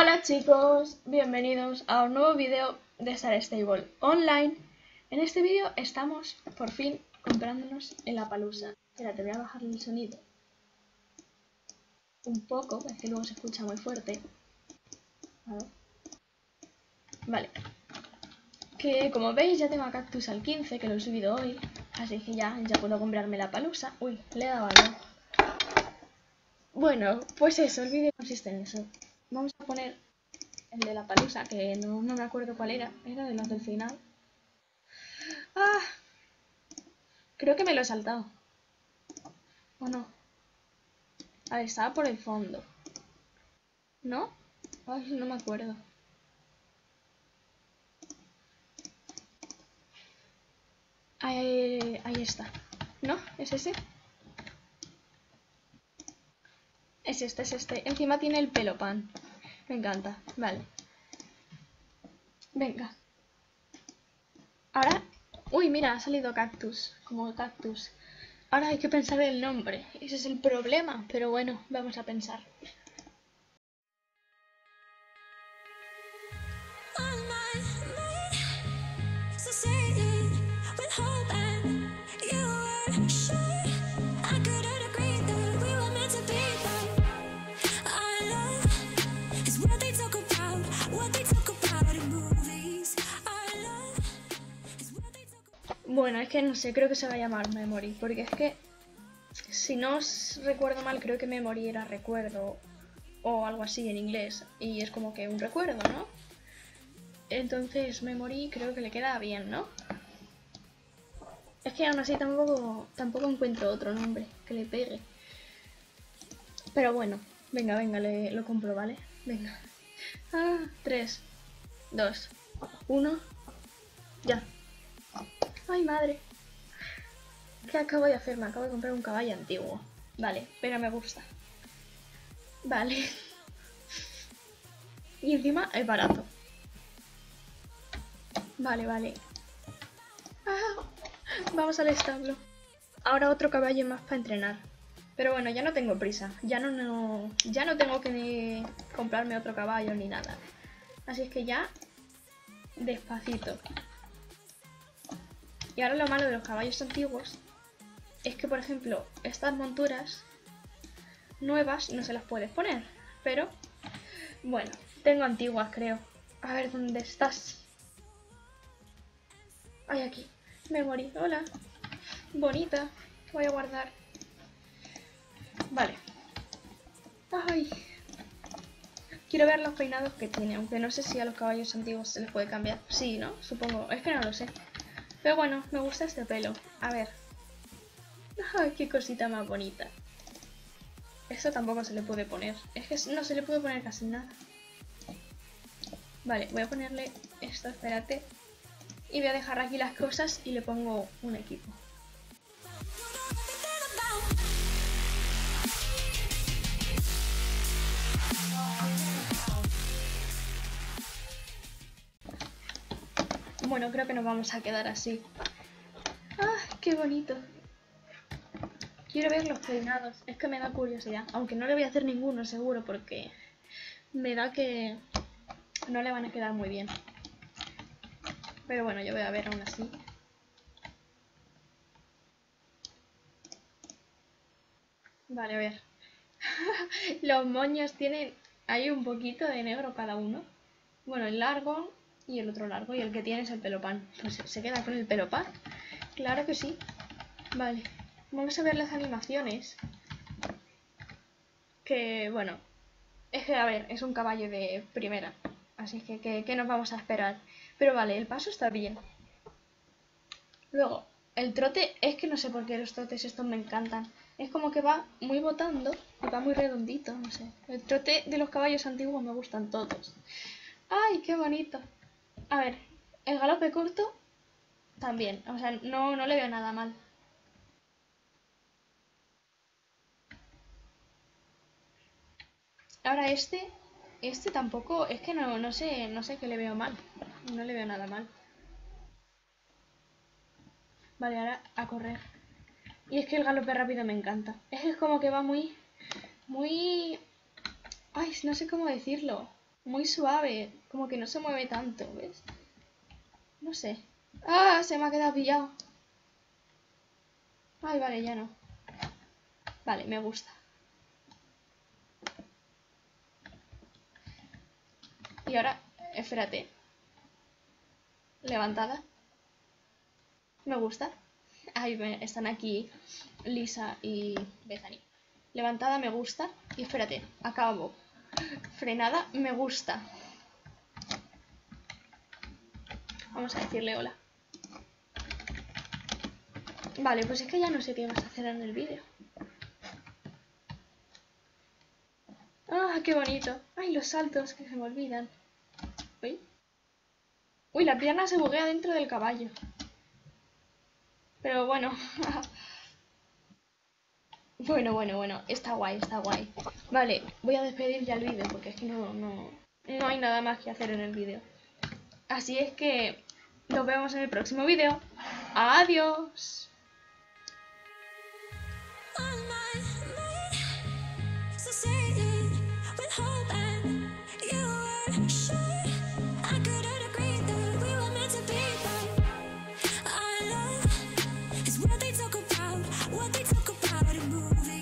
Hola chicos, bienvenidos a un nuevo vídeo de Star Stable Online. En este vídeo estamos por fin comprándonos el Lapalooza. Espera, te voy a bajar el sonido un poco, es que luego se escucha muy fuerte. A ver. Vale. Que como veis ya tengo a Cactus al 15, que lo he subido hoy. Así que ya puedo comprarme la Lapalooza. Uy, le he dado algo. Bueno, pues eso, el vídeo consiste en eso. Vamos a poner el de la Lapalooza, que no me acuerdo cuál era. Era de los del final. ¡Ah! Creo que me lo he saltado. ¿O no? A ver, estaba por el fondo. ¿No? Ay, no me acuerdo. Ahí está. ¿No? ¿Es ese? Es este, es este. Encima tiene el pelo pan. Me encanta. Vale. Venga. Ahora... Uy, mira, ha salido Cactus. Como Cactus. Ahora hay que pensar el nombre. Ese es el problema. Pero bueno, vamos a pensar. Bueno, es que no sé, creo que se va a llamar Memory, porque es que, si no os recuerdo mal, creo que Memory era recuerdo o algo así en inglés, y es como que un recuerdo, ¿no? Entonces Memory creo que le queda bien, ¿no? Es que aún así tampoco encuentro otro nombre que le pegue. Pero bueno, venga, lo compro, ¿vale? Venga. 3, 2, 1, ya. ¡Ay, madre! ¿Qué acabo de hacer? Me acabo de comprar un caballo antiguo. Vale, pero me gusta. Vale. Y encima es barato. Vale. Vamos al establo. Ahora otro caballo más para entrenar. Pero bueno, ya no tengo prisa. Ya no tengo que ni comprarme otro caballo ni nada. Así es que ya... despacito. Y ahora lo malo de los caballos antiguos es que, por ejemplo, estas monturas nuevas no se las puedes poner. Pero, bueno, tengo antiguas, creo. A ver, ¿dónde estás? Ay, aquí. Me morí. Hola. Bonita. Voy a guardar. Vale. Ay. Quiero ver los peinados que tiene, aunque no sé si a los caballos antiguos se les puede cambiar. Sí, ¿no? Supongo. Es que no lo sé. Pero bueno, me gusta este pelo. A ver. Ay, qué cosita más bonita. Esto tampoco se le puede poner. Es que no se le puede poner casi nada. Vale, voy a ponerle esto, espérate. Y voy a dejar aquí las cosas y le pongo un equipo. Bueno, creo que nos vamos a quedar así. ¡Ah, qué bonito! Quiero ver los peinados. Es que me da curiosidad. Aunque no le voy a hacer ninguno, seguro, porque me da que no le van a quedar muy bien. Pero bueno, yo voy a ver aún así. Vale, a ver. Los moños tienen ahí un poquito de negro cada uno. Bueno, el largo y el otro largo. Y el que tiene es el pelo pan. Pues se queda con el pelo pan. Claro que sí. Vale. Vamos a ver las animaciones. Que, bueno. Es que, a ver, es un caballo de primera. Así que, ¿qué nos vamos a esperar? Pero vale, el paso está bien. Luego, el trote, es que no sé por qué los trotes estos me encantan. Es como que va muy botando y va muy redondito, no sé. El trote de los caballos antiguos me gustan todos. ¡Ay, qué bonito! A ver, el galope corto también, o sea, no le veo nada mal. Ahora este tampoco, es que no sé qué le veo mal. No le veo nada mal. Vale, ahora a correr. Y es que el galope rápido me encanta. Es como que va muy... Ay, no sé cómo decirlo. muy suave, como que no se mueve tanto, ¿ves? No sé. ¡Ah! Se me ha quedado pillado. Ay, vale, ya no. Vale, me gusta. Y ahora, espérate. Levantada. Me gusta. Ahí están aquí Lisa y Bethany. Levantada me gusta. Y espérate, acabo. Frenada me gusta. Vamos a decirle hola. Vale, pues es que ya no sé qué vas a hacer en el vídeo. ¡Ah, qué bonito! ¡Ay, los saltos que se me olvidan! Uy. Uy, la pierna se buguea dentro del caballo. Pero bueno. Bueno. Está guay, está guay. Vale, voy a despedir ya el vídeo porque es que no hay nada más que hacer en el vídeo. Así es que nos vemos en el próximo vídeo. ¡Adiós! What they talk about in movies.